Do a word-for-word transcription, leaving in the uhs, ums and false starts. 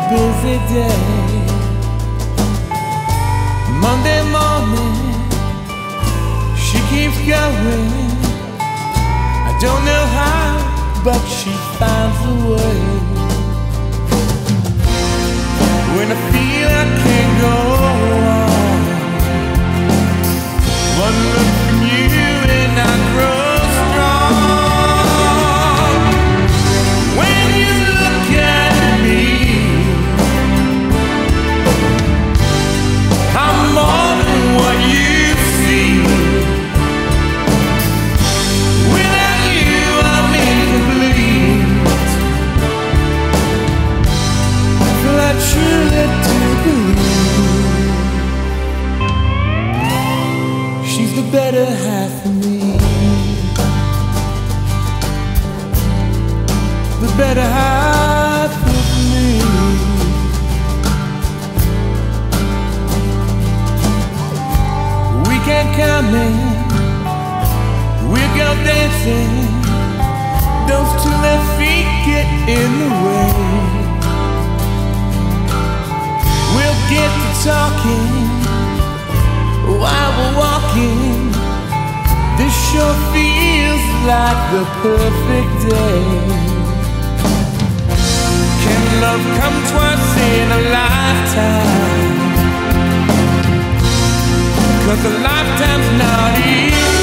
busy day. Monday morning, she keeps going. I don't know how, but she finds a way. When I feel I can't go on, one look from you and I grow strong. When you look at me, I'm more than what you see. Without you, I'm incomplete. Feel I truly do believe she's the better half of me, the better half of me. Weekend coming, we'll go dancing. Those two left feet get in the way. We'll get to talking while we're walking. This sure feels like the perfect day. Can love come twice in a lifetime? 'Cause a lifetime's not easy.